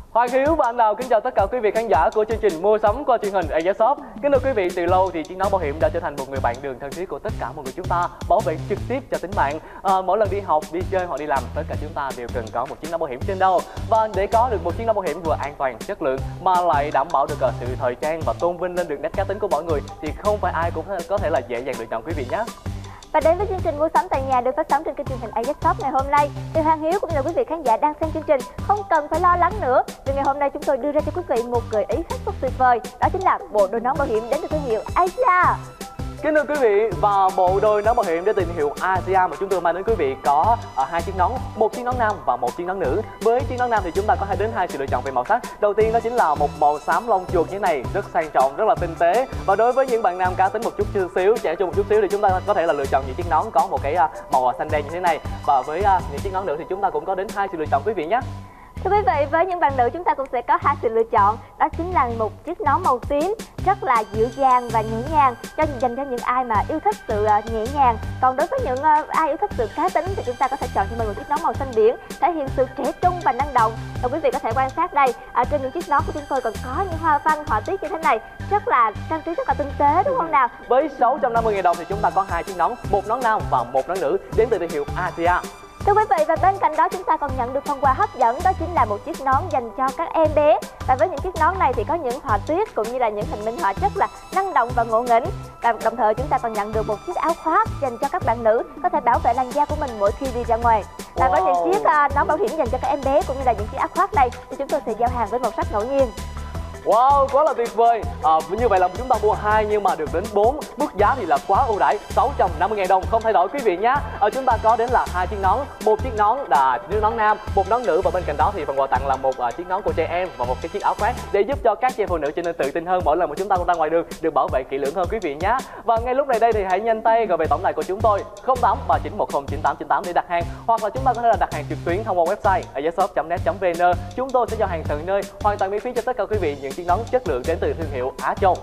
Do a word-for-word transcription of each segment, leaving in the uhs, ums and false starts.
Hoàng Hiếu và anh Đào kính chào tất cả quý vị khán giả của chương trình mua sắm qua truyền hình a ét Shop. Kính thưa quý vị, từ lâu thì chiếc nón bảo hiểm đã trở thành một người bạn đường thân thiết của tất cả mọi người chúng ta, bảo vệ trực tiếp cho tính mạng. À, mỗi lần đi học, đi chơi hoặc đi làm, tất cả chúng ta đều cần có một chiếc nón bảo hiểm trên đầu. Và để có được một chiếc nón bảo hiểm vừa an toàn, chất lượng mà lại đảm bảo được sự thời trang và tôn vinh lên được nét cá tính của mọi người thì không phải ai cũng có thể là dễ dàng lựa chọn quý vị nhé. Và đến với chương trình mua sắm tại nhà được phát sóng trên kênh truyền hình a ét Shop ngày hôm nay, thì Hoàng Hiếu cũng như là quý vị khán giả đang xem chương trình không cần phải lo lắng nữa, vì ngày hôm nay chúng tôi đưa ra cho quý vị một gợi ý hết sức tuyệt vời, đó chính là bộ đôi nón bảo hiểm đến từ thương hiệu Asia. Kính thưa quý vị, và bộ đôi nón bảo hiểm đến từ thương hiệu Asia mà chúng tôi mang đến quý vị có uh, hai chiếc nón, một chiếc nón nam và một chiếc nón nữ. Với chiếc nón nam thì chúng ta có hai đến hai sự lựa chọn về màu sắc. Đầu tiên đó chính là một màu xám lông chuột như thế này, rất sang trọng, rất là tinh tế. Và đối với những bạn nam cá tính một chút xíu, trẻ trung một chút xíu thì chúng ta có thể là lựa chọn những chiếc nón có một cái uh, màu xanh đen như thế này. Và với uh, những chiếc nón nữ thì chúng ta cũng có đến hai sự lựa chọn quý vị nhé. Thưa quý vị, với những bạn nữ chúng ta cũng sẽ có hai sự lựa chọn, đó chính là một chiếc nón màu tím rất là dịu dàng và nhẹ nhàng cho dành cho những ai mà yêu thích sự nhẹ nhàng. Còn đối với những uh, ai yêu thích sự cá tính thì chúng ta có thể chọn cho mình một chiếc nón màu xanh biển, thể hiện sự trẻ trung và năng động. Và quý vị có thể quan sát đây, ở trên những chiếc nón của chúng tôi còn có những hoa văn họa tiết như thế này, rất là trang trí rất là tinh tế, đúng không nào? Với sáu trăm năm mươi nghìn đồng thì chúng ta có hai chiếc nón, một nón nam và một nón nữ đến từ thương hiệu Asia. Thưa quý vị, và bên cạnh đó chúng ta còn nhận được phần quà hấp dẫn, đó chính là một chiếc nón dành cho các em bé. Và với những chiếc nón này thì có những họa tiết cũng như là những hình minh họa rất là năng động và ngộ nghĩnh. Và đồng thời chúng ta còn nhận được một chiếc áo khoác dành cho các bạn nữ, có thể bảo vệ làn da của mình mỗi khi đi ra ngoài. Và wow. với những chiếc uh, nón bảo hiểm dành cho các em bé cũng như là những chiếc áo khoác này thì chúng tôi sẽ giao hàng với màu sắc ngẫu nhiên. Wow, quá là tuyệt vời. À, như vậy là chúng ta mua hai nhưng mà được đến bốn, mức giá thì là quá ưu đãi, sáu trăm năm mươi nghìn đồng không thay đổi quý vị nhé. À, chúng ta có đến là hai chiếc nón, một chiếc nón là chiếc nón nam, một nón nữ, và bên cạnh đó thì phần quà tặng là một uh, chiếc nón của trẻ em và một cái chiếc áo khoác để giúp cho các chị phụ nữ trở nên tự tin hơn mỗi lần mà chúng ta ra ngoài đường, được bảo vệ kỹ lưỡng hơn quý vị nhé. Và ngay lúc này đây thì hãy nhanh tay gọi về tổng đài của chúng tôi không tám ba chín một không chín tám chín tám để đặt hàng, hoặc là chúng ta có thể là đặt hàng trực tuyến thông qua website a ét shop chấm net chấm vn. Chúng tôi sẽ giao hàng tận nơi, hoàn toàn miễn phí cho tất cả quý vị những chiếc nón chất lượng đến từ thương hiệu Á Châu.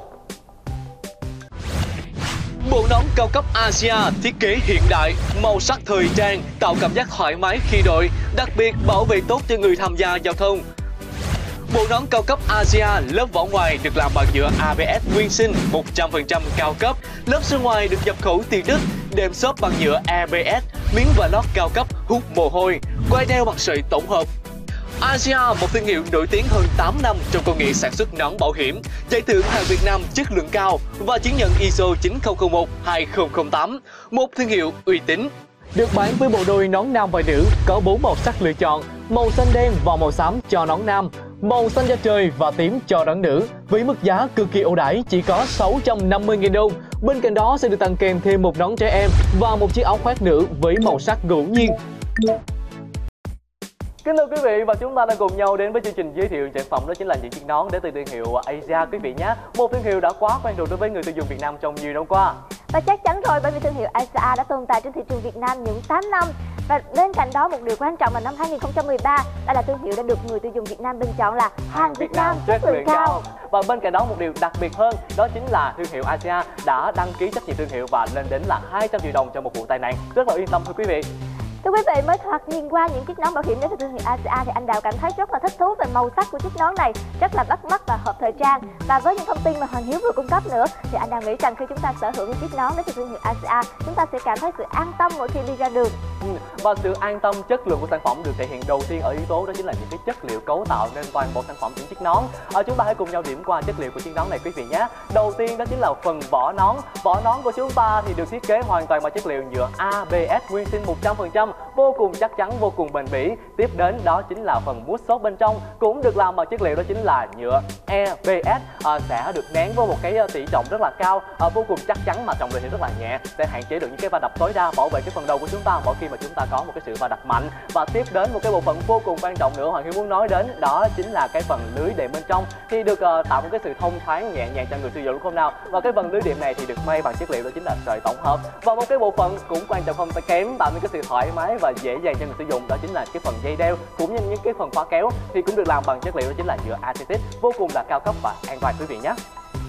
Bộ nón cao cấp Asia thiết kế hiện đại, màu sắc thời trang, tạo cảm giác thoải mái khi đội, đặc biệt bảo vệ tốt cho người tham gia giao thông. Bộ nón cao cấp Asia lớp vỏ ngoài được làm bằng nhựa a bê ét nguyên sinh một trăm phần trăm cao cấp, lớp sơn ngoài được nhập khẩu từ Đức, đệm xốp bằng nhựa a bê ét, miếng vải lót cao cấp hút mồ hôi, quai đeo bằng sợi tổng hợp. Asia, một thương hiệu nổi tiếng hơn tám năm trong công nghệ sản xuất nón bảo hiểm, giải thưởng hàng Việt Nam chất lượng cao và chứng nhận i ét o chín không không một hai không không tám, một thương hiệu uy tín. Được bán với bộ đôi nón nam và nữ có bốn màu sắc lựa chọn: màu xanh đen và màu xám cho nón nam, màu xanh da trời và tím cho nón nữ, với mức giá cực kỳ ưu đãi chỉ có sáu trăm năm mươi nghìn đồng. Bên cạnh đó sẽ được tặng kèm thêm một nón trẻ em và một chiếc áo khoác nữ với màu sắc ngẫu nhiên. Kính thưa quý vị, và chúng ta đang cùng nhau đến với chương trình giới thiệu sản phẩm, đó chính là những chiếc nón đến từ thương hiệu Asia quý vị nhé. Một thương hiệu đã quá quen thuộc đối với người tiêu dùng Việt Nam trong nhiều năm qua. Và chắc chắn rồi, bởi vì thương hiệu Asia đã tồn tại trên thị trường Việt Nam những tám năm. Và bên cạnh đó một điều quan trọng là năm hai nghìn không trăm mười ba, đây là thương hiệu đã được người tiêu dùng Việt Nam bình chọn là hàng Việt Nam chất lượng cao. Và bên cạnh đó một điều đặc biệt hơn, đó chính là thương hiệu Asia đã đăng ký trách nhiệm thương hiệu và lên đến là hai trăm triệu đồng cho một vụ tai nạn. Rất là yên tâm thưa quý vị. Thưa quý vị, mới thoạt nhìn qua những chiếc nón bảo hiểm đến từ thương hiệu Asia thì anh Đào cảm thấy rất là thích thú về màu sắc của chiếc nón này, rất là bắt mắt và hợp thời trang. Và với những thông tin mà Hoàng Hiếu vừa cung cấp nữa thì anh Đào nghĩ rằng khi chúng ta sở hữu những chiếc nón đến từ thương hiệu Asia, chúng ta sẽ cảm thấy sự an tâm mỗi khi đi ra đường. Ừ, và sự an tâm chất lượng của sản phẩm được thể hiện đầu tiên ở yếu tố đó chính là những cái chất liệu cấu tạo nên toàn bộ sản phẩm những chiếc nón. À, chúng ta hãy cùng nhau điểm qua chất liệu của chiếc nón này quý vị nhé. Đầu tiên đó chính là phần vỏ nón. Vỏ nón của chúng ta thì được thiết kế hoàn toàn bằng chất liệu nhựa a bê ét nguyên sinh một trăm phần trăm, vô cùng chắc chắn, vô cùng bền bỉ. Tiếp đến đó chính là phần mút xốp bên trong cũng được làm bằng chất liệu đó chính là nhựa e bê ét, à, sẽ được nén với một cái tỷ trọng rất là cao, à, vô cùng chắc chắn mà trọng lượng thì rất là nhẹ, sẽ hạn chế được những cái va đập tối đa, bảo vệ cái phần đầu của chúng ta mỗi khi mà chúng ta có một cái sự va đập mạnh. Và tiếp đến một cái bộ phận vô cùng quan trọng nữa Hoàng Hiếu muốn nói đến, đó chính là cái phần lưới đệm bên trong thì được uh, tạo một cái sự thông thoáng nhẹ nhàng cho người sử dụng đúng không nào. Và cái phần lưới đệm này thì được may bằng chất liệu đó chính là sợi tổng hợp. Và một cái bộ phận cũng quan trọng không kém, tạo nên cái sự thoải mái và dễ dàng cho người sử dụng, đó chính là cái phần dây đeo cũng như những cái phần khóa kéo thì cũng được làm bằng chất liệu đó chính là nhựa acetic, vô cùng là cao cấp và an toàn quý vị nhé.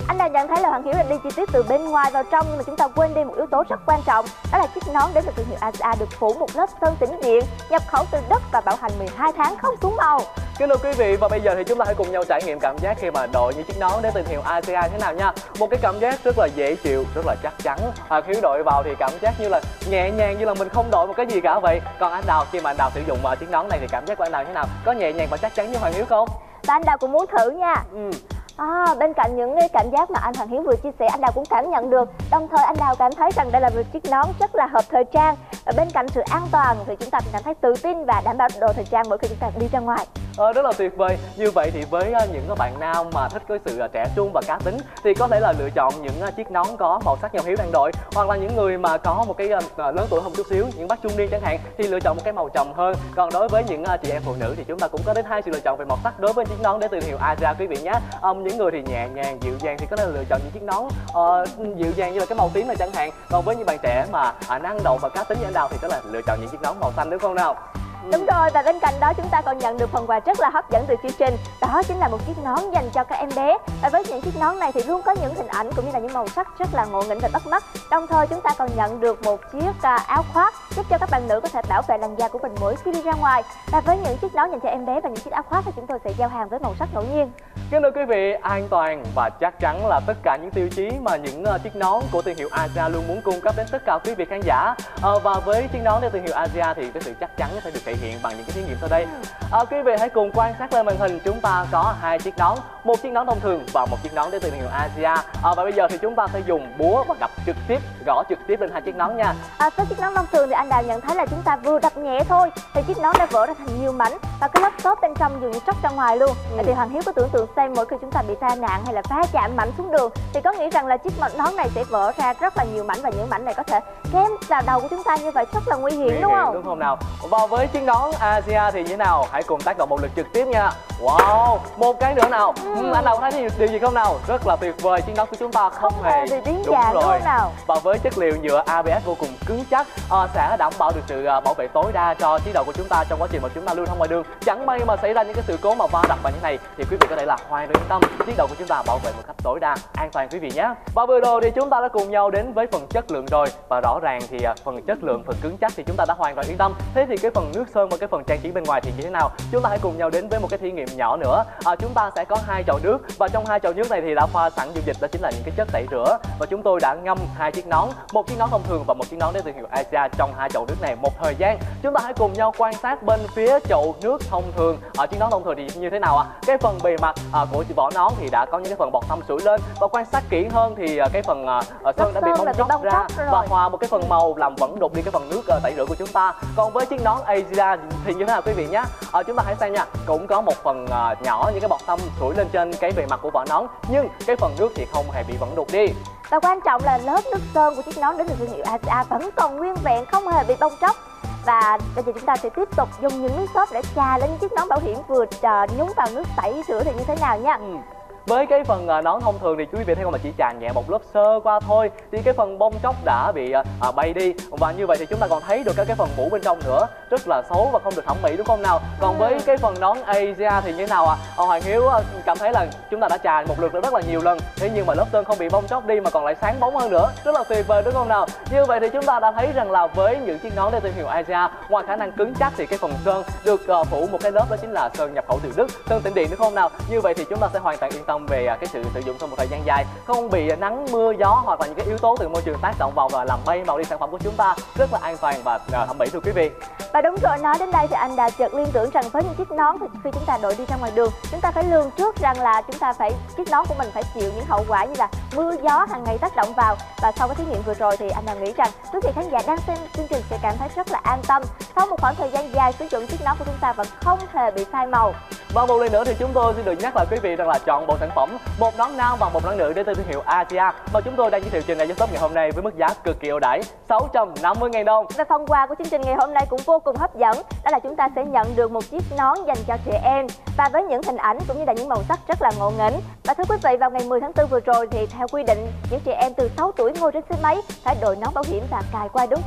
Anh Đào nhận thấy là Hoàng Hiếu là đi chi tiết từ bên ngoài vào trong, nhưng mà chúng ta quên đi một yếu tố rất quan trọng, đó là chiếc nón đến từ thương hiệu a xê a được phủ một lớp sơn tĩnh điện, nhập khẩu từ Đức và bảo hành mười hai tháng không xuống màu. Kính thưa quý vị, và bây giờ thì chúng ta hãy cùng nhau trải nghiệm cảm giác khi mà đội những chiếc nón đến từ thương hiệu a xê a thế nào nha. Một cái cảm giác rất là dễ chịu, rất là chắc chắn. Hoàng Hiếu đội vào thì cảm giác như là nhẹ nhàng, như là mình không đội một cái gì cả vậy. Còn anh Đào, khi mà anh Đào sử dụng uh, chiếc nón này thì cảm giác của anh Đào thế nào? Có nhẹ nhàng và chắc chắn như Hoàng Hiếu không? Và anh Đào cũng muốn thử nha. Ừ. À, bên cạnh những cái cảm giác mà anh Hoàng Hiếu vừa chia sẻ, anh Đào cũng cảm nhận được. Đồng thời anh Đào cảm thấy rằng đây là một chiếc nón rất là hợp thời trang. Và bên cạnh sự an toàn thì chúng ta cũng cảm thấy tự tin và đảm bảo đồ thời trang mỗi khi chúng ta đi ra ngoài. Ờ, rất là tuyệt vời. Như vậy thì với uh, những bạn nam mà thích cái sự uh, trẻ trung và cá tính thì có thể là lựa chọn những uh, chiếc nón có màu sắc như Hiếu đang đội, hoặc là những người mà có một cái uh, lớn tuổi hơn chút xíu, những bác trung niên chẳng hạn, thì lựa chọn một cái màu trầm hơn. Còn đối với những uh, chị em phụ nữ thì chúng ta cũng có đến hai sự lựa chọn về màu sắc đối với chiếc nón đến từ thương hiệu a xê a quý vị nhé. Um, những người thì nhẹ nhàng dịu dàng thì có thể lựa chọn những chiếc nón uh, dịu dàng như là cái màu tím này chẳng hạn. Còn với những bạn trẻ mà uh, năng động và cá tính như anh Đào thì có là lựa chọn những chiếc nón màu xanh, đúng không nào? Đúng rồi, và bên cạnh đó chúng ta còn nhận được phần quà rất là hấp dẫn từ chương trình. Đó chính là một chiếc nón dành cho các em bé. Và với những chiếc nón này thì luôn có những hình ảnh cũng như là những màu sắc rất là ngộ nghĩnh và bắt mắt. Đồng thời chúng ta còn nhận được một chiếc áo khoác giúp cho các bạn nữ có thể bảo vệ làn da của mình mỗi khi đi ra ngoài. Và với những chiếc nón dành cho em bé và những chiếc áo khoác thì chúng tôi sẽ giao hàng với màu sắc ngẫu nhiên. Kính thưa quý vị, an toàn và chắc chắn là tất cả những tiêu chí mà những uh, chiếc nón của thương hiệu a xê a luôn muốn cung cấp đến tất cả quý vị khán giả. Uh, và với chiếc nón của thương hiệu a xê a thì cái sự chắc chắn sẽ được thể hiện bằng những cái thí nghiệm sau đây. Uh, quý vị hãy cùng quan sát lên màn hình, chúng ta có hai chiếc nón, một chiếc nón thông thường và một chiếc nón đến từ thương hiệu a xê a. Uh, và bây giờ thì chúng ta sẽ dùng búa và đập trực tiếp, gõ trực tiếp lên hai chiếc nón nha. À, với chiếc nón thông thường thì anh Đào nhận thấy là chúng ta vừa đập nhẹ thôi thì chiếc nón đã vỡ ra thành nhiều mảnh và cái lớp xốp bên trong dường như tróc ra ngoài luôn. Ừ. Thì Hoàng Hiếu có tưởng tượng xem mỗi khi chúng ta bị tai nạn hay là va chạm mạnh xuống đường thì có nghĩ rằng là chiếc nón này sẽ vỡ ra rất là nhiều mảnh và những mảnh này có thể kém vào đầu của chúng ta, như vậy rất là nguy hiểm, nguy đúng hiểm, không? Đúng không nào? Và với chiếc nón a xê a thì như thế nào? Hãy cùng tác động một lực trực tiếp nha. Wow, một cái nữa nào. Ừ. Ừ, anh Đào thấy điều, điều gì không nào? Rất là tuyệt vời, chiếc nón của chúng ta không, không hề bị biến dạng, đúng không nào? Và với chất liệu nhựa a bê ét vô cùng cứng chắc, uh, sẽ đảm bảo được sự uh, bảo vệ tối đa cho chiếc đầu của chúng ta trong quá trình mà chúng ta lưu thông ngoài đường. Chẳng may mà xảy ra những cái sự cố mà va đập vào như này thì quý vị có thể là hoàn toàn yên tâm, chiếc đầu của chúng ta bảo vệ một cách tối đa, an toàn quý vị nhé. Và vừa rồi thì chúng ta đã cùng nhau đến với phần chất lượng rồi, và rõ ràng thì uh, phần chất lượng, phần cứng chắc thì chúng ta đã hoàn toàn yên tâm. Thế thì cái phần nước sơn và cái phần trang trí bên ngoài thì như thế nào? Chúng ta hãy cùng nhau đến với một cái thí nghiệm nhỏ nữa. À, chúng ta sẽ có hai chậu nước và trong hai chậu nước này thì đã pha sẵn dung dịch, đó chính là những cái chất tẩy rửa, và chúng tôi đã ngâm hai chiếc nón, một chiếc nón thông thường và một chiếc nón đến từ hiệu a xê a trong hai chậu nước này một thời gian. Chúng ta hãy cùng nhau quan sát bên phía chậu nước thông thường. Ở chiếc nón thông thường thì như thế nào ạ? À? Cái phần bề mặt à, của vỏ nón thì đã có những cái phần bọt thâm sủi lên, và quan sát kỹ hơn thì cái phần à, sơn đã bị bong tróc ra và hòa một cái phần màu làm vẫn đục đi cái phần nước à, tẩy rửa của chúng ta. Còn với chiếc nón a xê a thì như thế nào quý vị nhé? À, chúng ta hãy xem nha, cũng có một phần à, nhỏ những cái bọt thâm sủi lên trên cái bề mặt của vỏ nón, nhưng cái phần nước thì không hề bị vẫn đục đi. Và quan trọng là lớp nước sơn của chiếc nón đến từ thương hiệu a xê a vẫn còn nguyên vẹn, không hề bị bong tróc. Và bây giờ chúng ta sẽ tiếp tục dùng những nước xốp để chà lên chiếc nón bảo hiểm vừa uh, nhúng vào nước tẩy rửa thì như thế nào nha. Ừ. Với cái phần uh, nón thông thường thì quý vị thấy không, mà chỉ chà nhẹ một lớp sơ qua thôi thì cái phần bong tróc đã bị uh, bay đi, và như vậy thì chúng ta còn thấy được các cái phần mũ bên trong nữa, rất là xấu và không được thẩm mỹ, đúng không nào? Còn ừ. với cái phần nón a xê a thì như thế nào ạ? À? Hoàng Hiếu uh, cảm thấy là chúng ta đã chà một lượt rất là nhiều lần, thế nhưng mà lớp sơn không bị bong tróc đi mà còn lại sáng bóng hơn nữa, rất là tuyệt vời, đúng không nào? Như vậy thì chúng ta đã thấy rằng là với những chiếc nón đến từ hiệu a xê a, ngoài khả năng cứng chắc thì cái phần sơn được uh, phủ một cái lớp, đó chính là sơn nhập khẩu từ Đức, sơn tĩnh điện, đúng không nào? Như vậy thì chúng ta sẽ hoàn toàn yên tâm về cái sự sử dụng trong một thời gian dài, không bị nắng mưa gió hoặc là những cái yếu tố từ môi trường tác động vào và làm bay màu đi sản phẩm của chúng ta, rất là an toàn và thẩm mỹ thưa quý vị. Và đúng rồi, nói đến đây thì anh đã chợt liên tưởng rằng với những chiếc nón thì khi chúng ta đội đi ra ngoài đường, chúng ta phải lường trước rằng là chúng ta phải chiếc nón của mình phải chịu những hậu quả như là mưa gió hàng ngày tác động vào. Và sau cái thí nghiệm vừa rồi thì anh đã nghĩ rằng quý vị khán giả đang xem chương trình sẽ cảm thấy rất là an tâm. Sau một khoảng thời gian dài sử dụng, chiếc nón của chúng ta vẫn không hề bị phai màu. Và một lần nữa thì chúng tôi xin được nhắc lại quý vị rằng là chọn bộ sản phẩm một nón nam và một nón nữ đến từ thương hiệu a xê a mà chúng tôi đang giới thiệu trên này YouTube ngày hôm nay với mức giá cực kỳ ưu đãi sáu trăm năm mươi nghìn đồng. Và phần quà của chương trình ngày hôm nay cũng vô cùng hấp dẫn, đó là chúng ta sẽ nhận được một chiếc nón dành cho trẻ em và với những hình ảnh cũng như là những màu sắc rất là ngộ nghĩnh. Và thưa quý vị, vào ngày mười tháng tư vừa rồi thì theo quy định những trẻ em từ sáu tuổi ngồi trên xe máy phải đội nón bảo hiểm và cài quai đúng cách.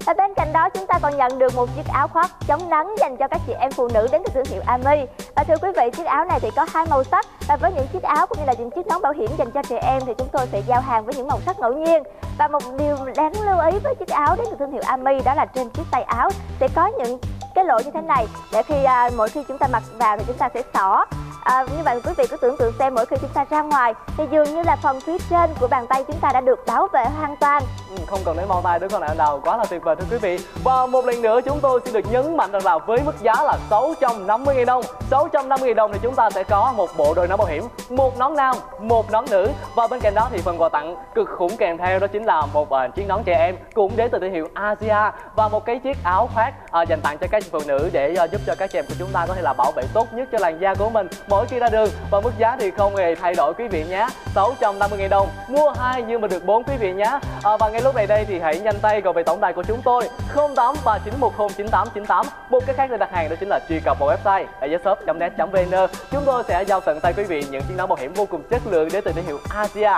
Và bên cạnh đó chúng ta còn nhận được một chiếc áo khoác chống nắng dành cho các chị em phụ nữ đến từ thương hiệu Ami. Và thưa quý vị, chiếc áo này thì có hai màu sắc, và với những chiếc áo cũng như là những chiếc nón bảo hiểm dành cho trẻ em thì chúng tôi sẽ giao hàng với những màu sắc ngẫu nhiên. Và một điều đáng lưu ý với chiếc áo đến từ thương hiệu Ami đó là trên chiếc tay áo sẽ có những cái lỗ như thế này để khi à, mỗi khi chúng ta mặc vào thì chúng ta sẽ xỏ. À, như vậy quý vị cứ tưởng tượng xem, mỗi khi chúng ta ra ngoài thì dường như là phần phía trên của bàn tay chúng ta đã được bảo vệ hoàn toàn. Ừ, không cần đến bao tay nữa con nào nào, quá là tuyệt vời thưa quý vị. Và một lần nữa chúng tôi xin được nhấn mạnh rằng là với mức giá là sáu trăm năm mươi nghìn đồng, sáu trăm năm mươi nghìn đồng thì chúng ta sẽ có một bộ đôi nón bảo hiểm, một nón nam, một nón nữ, và bên cạnh đó thì phần quà tặng cực khủng kèm theo đó chính là một uh, chiếc nón trẻ em cũng đến từ thương hiệu Asia và một cái chiếc áo khoác uh, dành tặng cho các phụ nữ để uh, giúp cho các chị em của chúng ta có thể là bảo vệ tốt nhất cho làn da của mình mỗi khi ra đường. Và mức giá thì không hề thay đổi quý vị nhé, sáu trăm năm mươi nghìn đồng mua hai nhưng mà được bốn quý vị nhé. À, và ngay lúc này đây thì hãy nhanh tay gọi về tổng đài của chúng tôi không tám ba chín một không chín tám chín tám. Một cái khác để đặt hàng đó chính là truy cập vào website azshop chấm net chấm vn. Chúng tôi sẽ giao tận tay quý vị những chiếc nón bảo hiểm vô cùng chất lượng đến từ thương hiệu Asia.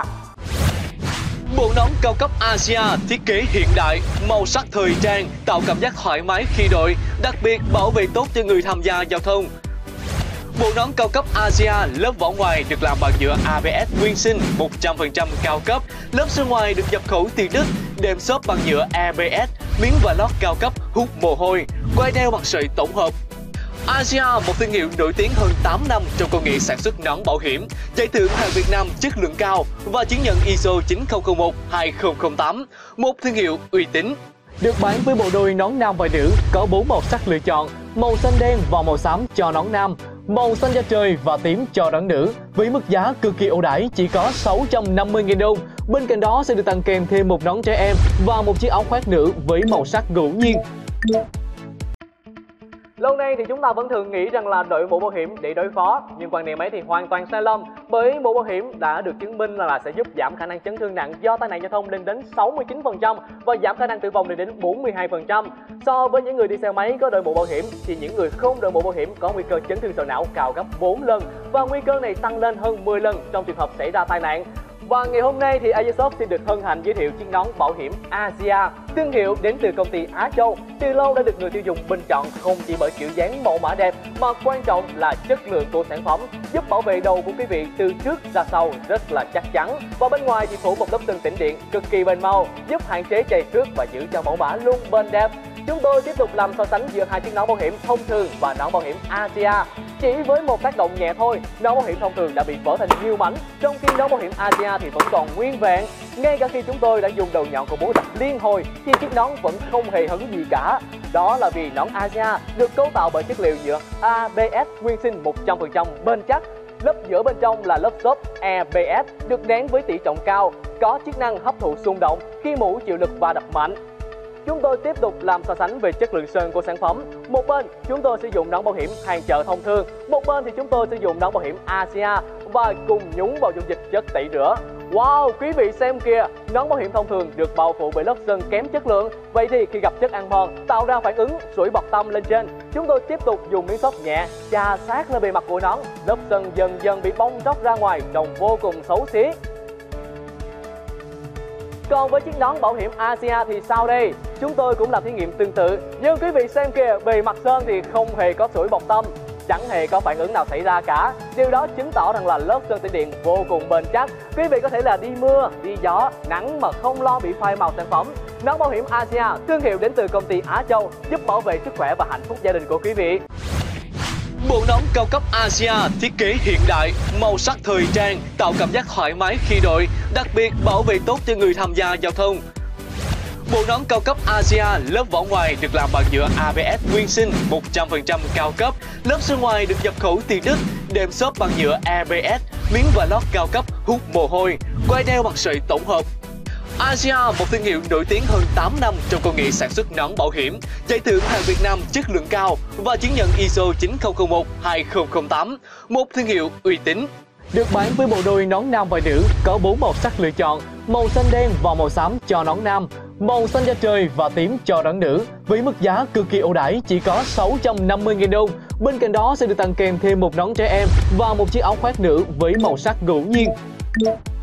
Bộ nón cao cấp Asia thiết kế hiện đại, màu sắc thời trang, tạo cảm giác thoải mái khi đội, đặc biệt bảo vệ tốt cho người tham gia giao thông. Bộ nón cao cấp Asia lớp vỏ ngoài được làm bằng nhựa a bê ét nguyên sinh một trăm phần trăm cao cấp, lớp sơn ngoài được nhập khẩu từ Đức, đệm xốp bằng nhựa a bê ét, miếng và lót cao cấp hút mồ hôi, quai đeo bằng sợi tổng hợp. Asia, một thương hiệu nổi tiếng hơn tám năm trong công nghệ sản xuất nón bảo hiểm, giải thưởng hàng Việt Nam chất lượng cao và chứng nhận i ét o chín không không một hai không không tám, một thương hiệu uy tín. Được bán với bộ đôi nón nam và nữ có bốn màu sắc lựa chọn: màu xanh đen và màu xám cho nón nam, màu xanh da trời và tím cho nón nữ, với mức giá cực kỳ ưu đãi chỉ có sáu trăm năm mươi nghìn đồng. Bên cạnh đó sẽ được tặng kèm thêm một nón trẻ em và một chiếc áo khoác nữ với màu sắc ngẫu nhiên. Lâu nay thì chúng ta vẫn thường nghĩ rằng là đội mũ bảo hiểm để đối phó, nhưng quan niệm ấy thì hoàn toàn sai lầm, bởi mũ bảo hiểm đã được chứng minh là, là sẽ giúp giảm khả năng chấn thương nặng do tai nạn giao thông lên đến sáu mươi chín phần trăm và giảm khả năng tử vong lên đến bốn mươi hai phần trăm. So với những người đi xe máy có đội mũ bảo hiểm thì những người không đội mũ bảo hiểm có nguy cơ chấn thương sọ não cao gấp bốn lần, và nguy cơ này tăng lên hơn mười lần trong trường hợp xảy ra tai nạn. Và ngày hôm nay thì azshop xin được hân hạnh giới thiệu chiếc nón bảo hiểm Asia, thương hiệu đến từ công ty Á Châu, từ lâu đã được người tiêu dùng bình chọn không chỉ bởi kiểu dáng mẫu mã đẹp mà quan trọng là chất lượng của sản phẩm, giúp bảo vệ đầu của quý vị từ trước ra sau rất là chắc chắn. Và bên ngoài thì phủ một lớp sơn tĩnh điện cực kỳ bền màu, giúp hạn chế chày xước và giữ cho mẫu mã luôn bền đẹp. Chúng tôi tiếp tục làm so sánh giữa hai chiếc nón bảo hiểm thông thường và nón bảo hiểm Asia. Chỉ với một tác động nhẹ thôi, nón bảo hiểm thông thường đã bị vỡ thành nhiều mảnh, trong khi nón bảo hiểm Asia thì vẫn còn nguyên vẹn. Ngay cả khi chúng tôi đã dùng đầu nhọn của búa đập liên hồi thì chiếc nón vẫn không hề hấn gì cả. Đó là vì nón Asia được cấu tạo bởi chất liệu nhựa a bê ét nguyên sinh một trăm phần trăm bền chắc. Lớp giữa bên trong là lớp xốp e bê ét được dán với tỷ trọng cao, có chức năng hấp thụ xung động khi mũ chịu lực va đập mạnh. Chúng tôi tiếp tục làm so sánh về chất lượng sơn của sản phẩm. Một bên chúng tôi sử dụng nón bảo hiểm hàng chợ thông thường, một bên thì chúng tôi sử dụng nón bảo hiểm Asia và cùng nhúng vào dung dịch chất tẩy rửa. Wow, quý vị xem kìa, nón bảo hiểm thông thường được bao phủ bởi lớp sơn kém chất lượng. Vậy thì khi gặp chất ăn mòn tạo ra phản ứng sủi bọt tăm lên trên, chúng tôi tiếp tục dùng miếng xốp nhẹ chà sát lên bề mặt của nón. Lớp sơn dần dần bị bong tróc ra ngoài, trông vô cùng xấu xí. Còn với chiếc nón bảo hiểm Asia thì sao đây? Chúng tôi cũng làm thí nghiệm tương tự, nhưng quý vị xem kìa, bề mặt sơn thì không hề có sủi bọt tăm, chẳng hề có phản ứng nào xảy ra cả. Điều đó chứng tỏ rằng là lớp sơn tĩnh điện vô cùng bền chắc. Quý vị có thể là đi mưa, đi gió, nắng mà không lo bị phai màu sản phẩm. Nón bảo hiểm Asia, thương hiệu đến từ công ty Á Châu, giúp bảo vệ sức khỏe và hạnh phúc gia đình của quý vị. Bộ nón cao cấp Asia thiết kế hiện đại, màu sắc thời trang, tạo cảm giác thoải mái khi đội, đặc biệt bảo vệ tốt cho người tham gia giao thông. Bộ nón cao cấp Asia lớp vỏ ngoài được làm bằng nhựa a bê ét nguyên sinh một trăm phần trăm cao cấp, lớp sơn ngoài được nhập khẩu từ Đức, đệm xốp bằng nhựa a bê ét, miếng và lót cao cấp hút mồ hôi, quai đeo bằng sợi tổng hợp. Asia, một thương hiệu nổi tiếng hơn tám năm trong công nghệ sản xuất nón bảo hiểm, giải thưởng hàng Việt Nam chất lượng cao và chứng nhận i ét o chín không không một hai không không tám, một thương hiệu uy tín. Được bán với bộ đôi nón nam và nữ có bốn màu sắc lựa chọn: màu xanh đen và màu xám cho nón nam, màu xanh da trời và tím cho nón nữ, với mức giá cực kỳ ưu đãi chỉ có sáu trăm năm mươi nghìn đồng. Bên cạnh đó sẽ được tặng kèm thêm một nón trẻ em và một chiếc áo khoác nữ với màu sắc ngẫu nhiên.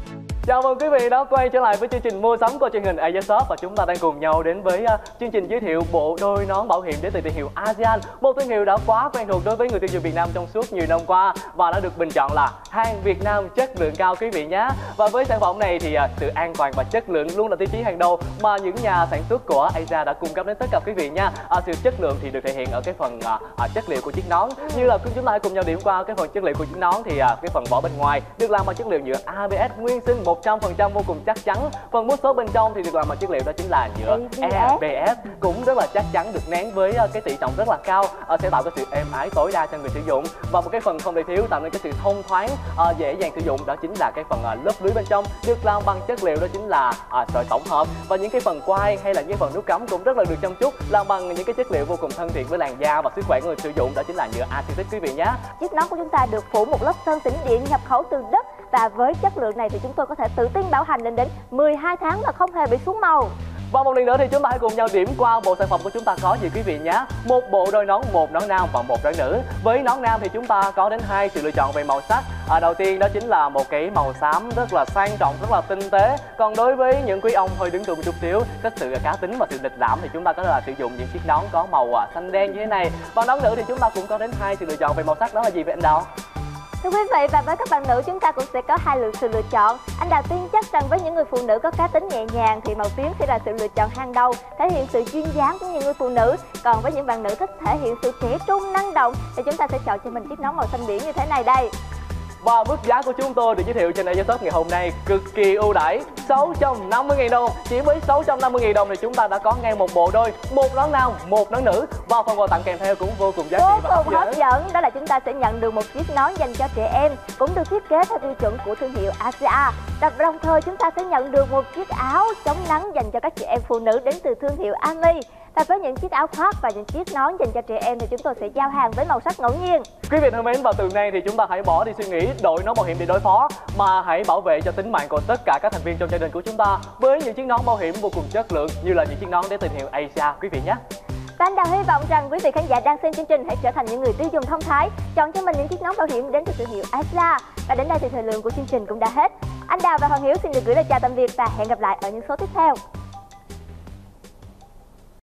Chào mừng quý vị đã quay trở lại với chương trình mua sắm của truyền hình A Shop và chúng ta đang cùng nhau đến với uh, chương trình giới thiệu bộ đôi nón bảo hiểm đến từ thương hiệu ASEAN, một thương hiệu đã quá quen thuộc đối với người tiêu dùng Việt Nam trong suốt nhiều năm qua và đã được bình chọn là hàng Việt Nam chất lượng cao quý vị nhé. Và với sản phẩm này thì uh, sự an toàn và chất lượng luôn là tiêu chí hàng đầu mà những nhà sản xuất của ASEAN đã cung cấp đến tất cả quý vị nha. Uh, sự chất lượng thì được thể hiện ở cái phần uh, uh, chất liệu của chiếc nón, như là chúng ta hãy cùng nhau điểm qua cái phần chất liệu của chiếc nón thì uh, cái phần vỏ bên ngoài được làm bằng chất liệu nhựa a bê ét nguyên sinh một trăm phần trăm vô cùng chắc chắn. Phần mút số bên trong thì được làm bằng chất liệu đó chính là nhựa e bê ét cũng rất là chắc chắn, được nén với cái tỷ trọng rất là cao, sẽ tạo cái sự êm ái tối đa cho người sử dụng. Và một cái phần không thể thiếu tạo nên cái sự thông thoáng, dễ dàng sử dụng đó chính là cái phần lớp lưới bên trong được làm bằng chất liệu đó chính là sợi tổng hợp, và những cái phần quai hay là những phần nút cắm cũng rất là được chăm chút làm bằng những cái chất liệu vô cùng thân thiện với làn da và sức khỏe của người sử dụng, đó chính là nhựa acetic quý vị nhé. Chiếc nón của chúng ta được phủ một lớp sơn tĩnh điện nhập khẩu từ Đức và với chất lượng này thì chúng tôi có thể tự tin bảo hành lên đến mười hai tháng mà không hề bị xuống màu. Và một lần nữa thì chúng ta hãy cùng nhau điểm qua bộ sản phẩm của chúng ta có gì quý vị nhé. Một bộ đôi nón, một nón nam và một đôi nữ. Với nón nam thì chúng ta có đến hai sự lựa chọn về màu sắc. À, đầu tiên đó chính là một cái màu xám rất là sang trọng, rất là tinh tế. Còn đối với những quý ông hơi đứng tuổi một chút xíu, có sự cá tính và sự lịch lãm thì chúng ta có thể là sử dụng những chiếc nón có màu xanh đen như thế này. Và nón nữ thì chúng ta cũng có đến hai sự lựa chọn về màu sắc, đó là gì vậy anh Đào? Thưa quý vị, và với các bạn nữ chúng ta cũng sẽ có hai lượt sự lựa chọn. Anh Đào tin chắc rằng với những người phụ nữ có cá tính nhẹ nhàng thì màu tím sẽ là sự lựa chọn hàng đầu, thể hiện sự duyên dáng của những người phụ nữ. Còn với những bạn nữ thích thể hiện sự trẻ trung năng động thì chúng ta sẽ chọn cho mình chiếc nón màu xanh biển như thế này đây. Và mức giá của chúng tôi được giới thiệu trên A Shop ngày hôm nay cực kỳ ưu đãi, sáu trăm năm mươi nghìn đồng. Chỉ với sáu trăm năm mươi nghìn đồng thì chúng ta đã có ngay một bộ đôi, một nón nam, một nón nữ, và phần quà tặng kèm theo cũng vô cùng giá trị và vô cùng hấp dẫn. Đó là chúng ta sẽ nhận được một chiếc nón dành cho trẻ em, cũng được thiết kế theo tiêu chuẩn của thương hiệu ASEAN. Và đồng thời chúng ta sẽ nhận được một chiếc áo chống nắng dành cho các chị em phụ nữ đến từ thương hiệu Ami. Và với những chiếc áo khoác và những chiếc nón dành cho trẻ em thì chúng tôi sẽ giao hàng với màu sắc ngẫu nhiên. Quý vị thân mến, và từ nay thì chúng ta hãy bỏ đi suy nghĩ đội nón bảo hiểm để đối phó, mà hãy bảo vệ cho tính mạng của tất cả các thành viên trong gia đình của chúng ta với những chiếc nón bảo hiểm vô cùng chất lượng như là những chiếc nón đến từ thương hiệu ASEAN quý vị nhé. Và anh Đào hy vọng rằng quý vị khán giả đang xem chương trình hãy trở thành những người tiêu dùng thông thái, chọn cho mình những chiếc nón bảo hiểm đến từ thương hiệu ASEAN. Và đến đây thì thời lượng của chương trình cũng đã hết. Anh Đào và Hoàng Hiếu xin được gửi lời chào tạm biệt và hẹn gặp lại ở những số tiếp theo.